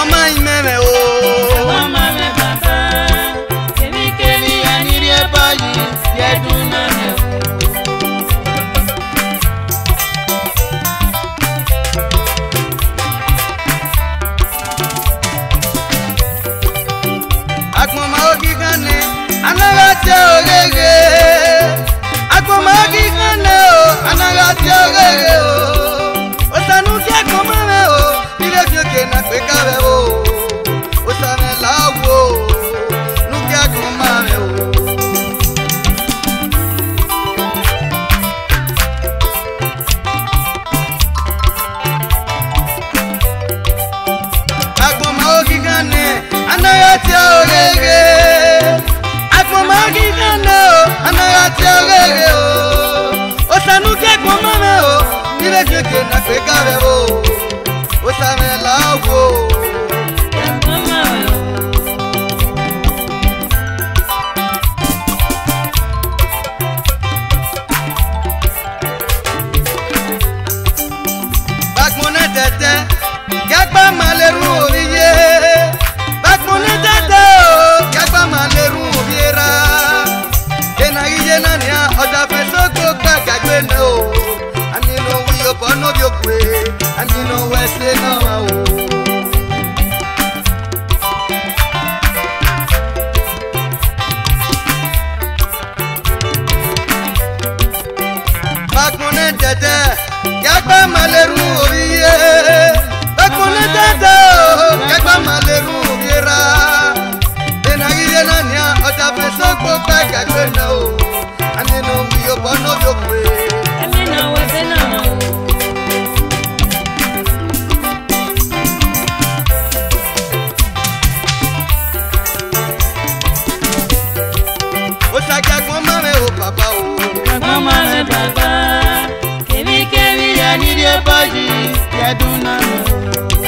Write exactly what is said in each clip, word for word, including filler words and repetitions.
mama imeme o. Mama me papa, kemi kemi aniri eboyi, yeduna me o. Akmama ogigane, anagati ogege. Akmama ogigane o, anagati ogege o. Osanuki akmama me o, ire fioke na kwekabe o. Osame lawo, nuki akmama me o. Akmama ogigane, anagati ogege. Akmama ogigane o, anagati ogege o. Osanuki akmama me o, ire fioke na kwekabe o. Osame lawo. Gagba maleru obiye, bakune tete o. Gagba maleru obiera, kenaiye nania oda fesoko gba gagbe ne o. Anino wiyo bono biokwe, anino wese na wa o. Bakune tete, gagba maleru obiye. Bakune tete o, gagba maleru obiera. Kenaiye nania oda fesoko gba gagbe ne o. Anino wiyo bono biokwe. Amina wese na wa o. Papa o, mama me papa, kemi kemi aniri eboyi, yeduna me o.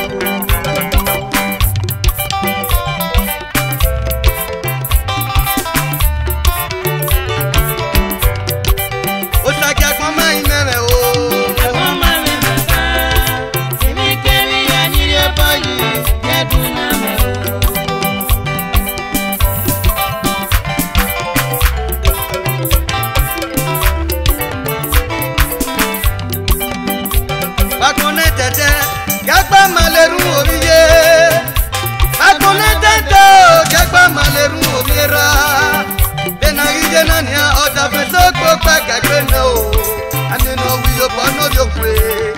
Osaka mama imeme o. Mama me papa, kemi kemi aniri eboyi, yeduna me o. Bakune tete, gagba maleru obiye. Bakune tete o, gagba maleru obiera. Benaiye nania oda fesoko gba gagbe ne o. Anino wiyo bono biokwe.